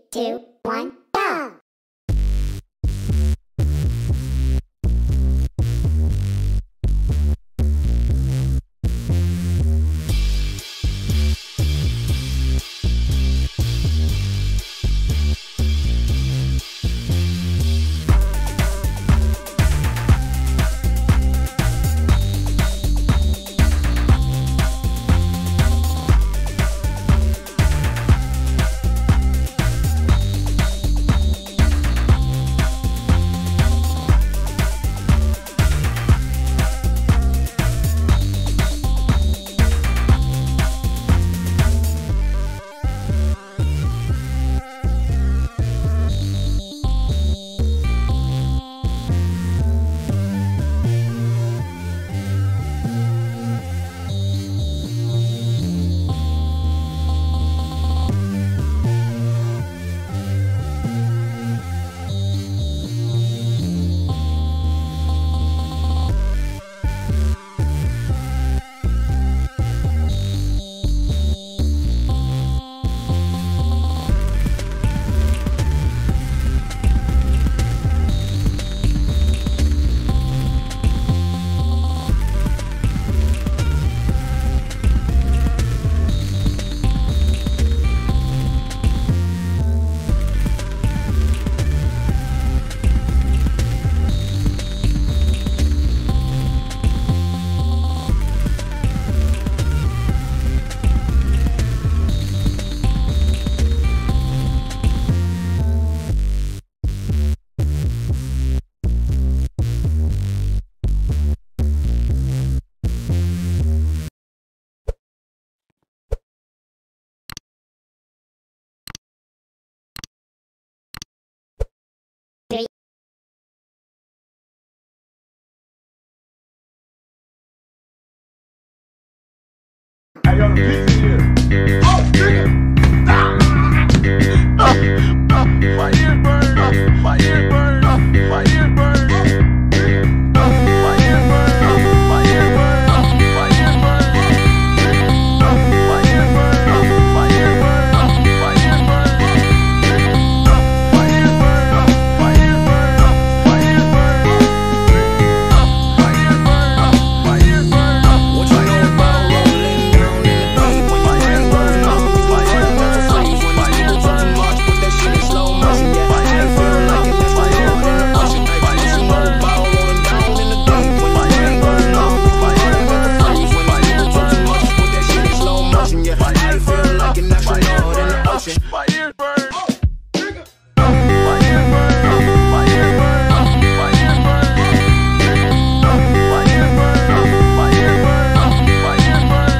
2, 1, go! Hey, yo, the pizza here. Oh, nigga! My ear burn. My ear burn. My ear burn. My ear burn. My ear burn. My ear burn. My ear burn. My ear burn. My ear burn. My ear burn. My ear burn. My ear burn. My ear burn. My ear burn. What you know about rolling down in the deep when my ear burn? My ear burn. My ear burn. Put that shit in slow motion. Yeah, I feel like it. That's my ear in the ocean. My ear burn. Rolling down in the deep when my ear burn. My ear burn. When my ear burn too much, put that shit in slow motion. Yeah, I feel like an astronaut in the ocean. My ear burn. My ear burn. My ear burn. My ear burn. My ear burn. My ear burn. My ear burn.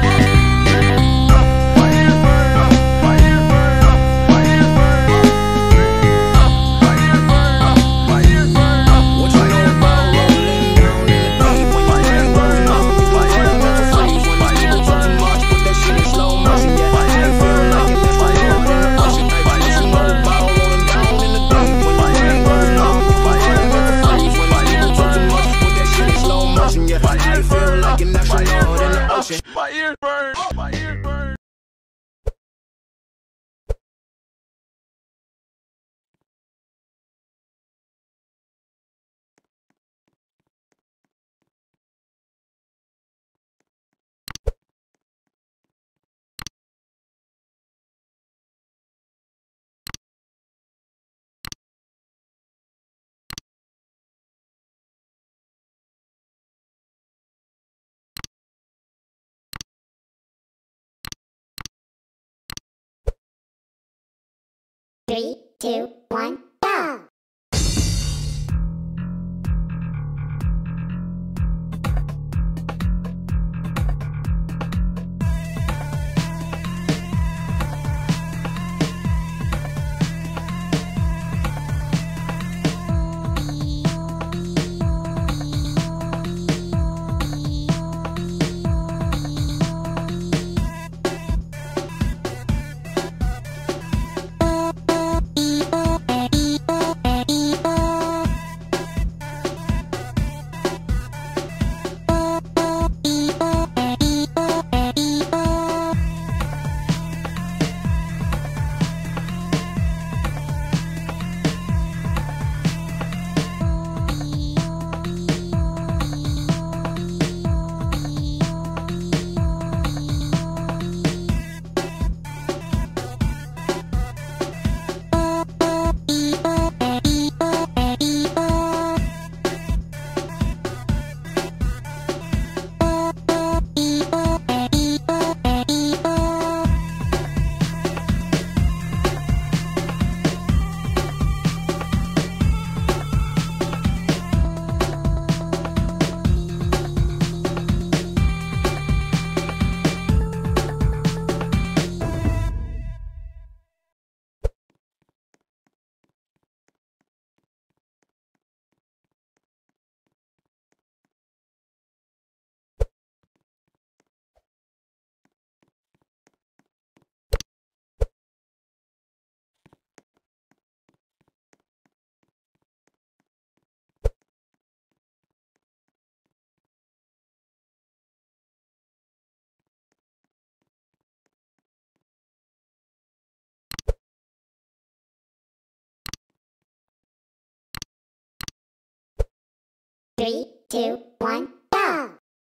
My ear burn. My ear burn. My ear burn. My ear burn. My ear burn. What you know about rolling down in the deep when my ear burn? My ear burn. When my ear burn too much, put that shit in slow motion. Yeah, I feel like it. That's my ear in the ocean. What you know about rolling down in the deep when my ear burn? My ear burn. When my ear burn too much, put that shit in slow motion. Yeah, I feel like an astronaut in the ocean. My ear burn. My ear burn. Three, two, one, go! 3, 2, 1, go!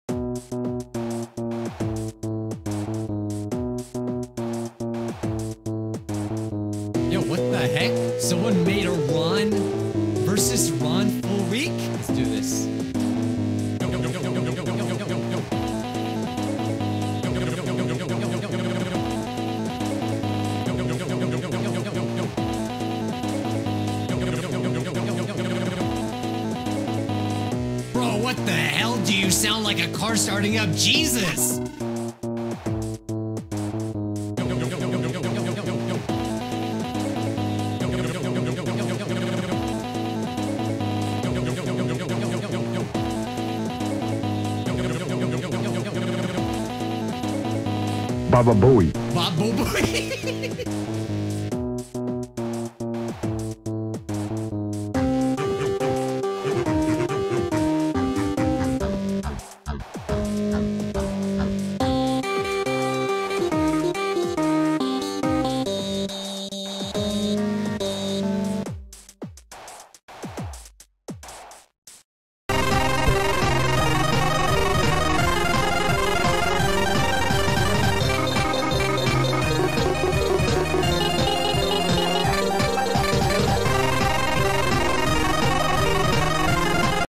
Yo, what the heck? Someone made a Ron versus Ron full week? Let's do this. Bro, what the hell? Do you sound like a car starting up? Jesus! Baba Booey. Bob Boy.